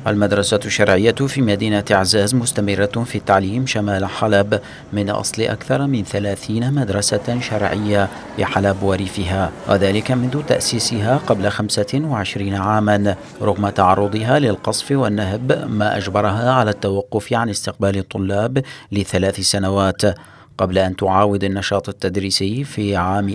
المدرسة الشرعية في مدينة عزاز مستمرة في التعليم شمال حلب من أصل أكثر من 30 مدرسة شرعية في حلب وريفها، وذلك منذ تأسيسها قبل 25 عاما، رغم تعرضها للقصف والنهب ما أجبرها على التوقف عن استقبال الطلاب ل3 سنوات قبل أن تعاود النشاط التدريسي في عام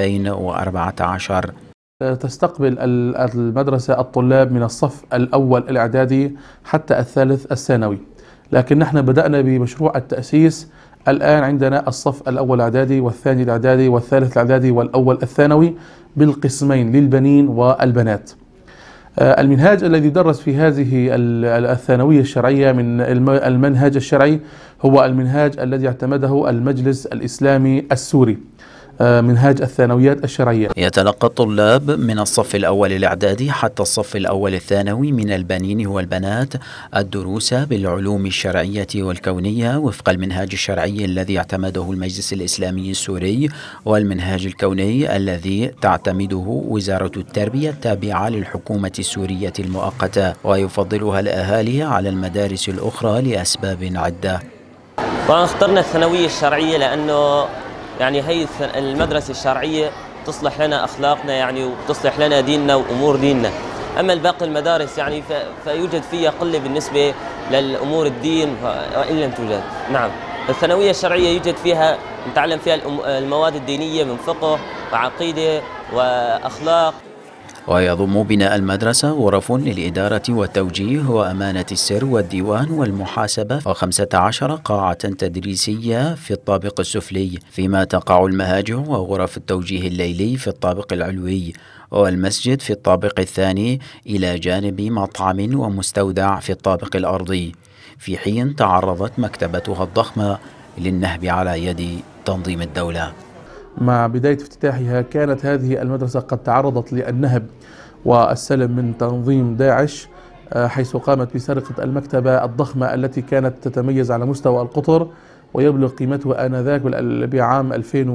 2014. تستقبل المدرسة الطلاب من الصف الأول الإعدادي حتى الثالث الثانوي، لكن نحن بدأنا بمشروع التأسيس. الآن عندنا الصف الأول الإعدادي والثاني الإعدادي والثالث الإعدادي والأول الثانوي بالقسمين للبنين والبنات. المنهاج الذي درس في هذه الثانوية الشرعية من المنهج الشرعي هو المنهاج الذي اعتمده المجلس الإسلامي السوري، منهاج الثانويات الشرعية. يتلقى الطلاب من الصف الأول الإعدادي حتى الصف الأول الثانوي من البنين والبنات الدروس بالعلوم الشرعية والكونية وفق المنهاج الشرعي الذي اعتمده المجلس الإسلامي السوري، والمنهاج الكوني الذي تعتمده وزارة التربية التابعة للحكومة السورية المؤقتة، ويفضلها الأهالي على المدارس الأخرى لأسباب عدة. طبعا اخترنا الثانوية الشرعية لأنه هي المدرسة الشرعية تصلح لنا أخلاقنا وتصلح لنا ديننا وأمور ديننا. أما الباقي المدارس فيوجد فيها قلة بالنسبة للأمور الدين وإن لم توجد. نعم، الثانوية الشرعية يوجد فيها نتعلم فيها المواد الدينية من فقه وعقيدة وأخلاق. ويضم بناء المدرسة غرف للإدارة والتوجيه وأمانة السر والديوان والمحاسبة و15 قاعة تدريسية في الطابق السفلي، فيما تقع المهاجع وغرف التوجيه الليلي في الطابق العلوي، والمسجد في الطابق الثاني إلى جانب مطعم ومستودع في الطابق الأرضي، في حين تعرضت مكتبتها الضخمة للنهب على يد تنظيم الدولة. مع بداية افتتاحها كانت هذه المدرسة قد تعرضت للنهب والسلم من تنظيم داعش، حيث قامت بسرقة المكتبة الضخمة التي كانت تتميز على مستوى القطر، ويبلغ قيمتها آنذاك بعام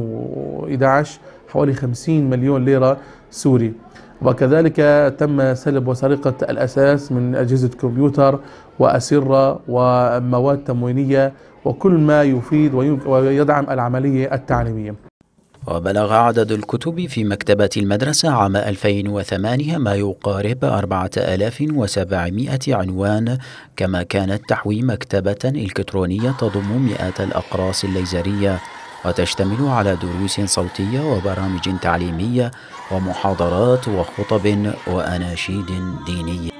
2011 حوالي 50 مليون ليرة سوري. وكذلك تم سلب وسرقة الأساس من أجهزة كمبيوتر وأسرة ومواد تموينية وكل ما يفيد ويدعم العملية التعليمية. وبلغ عدد الكتب في مكتبة المدرسة عام 2008 ما يقارب 4700 عنوان، كما كانت تحوي مكتبة إلكترونية تضم مئات الأقراص الليزرية، وتشتمل على دروس صوتية وبرامج تعليمية ومحاضرات وخطب وأناشيد دينية.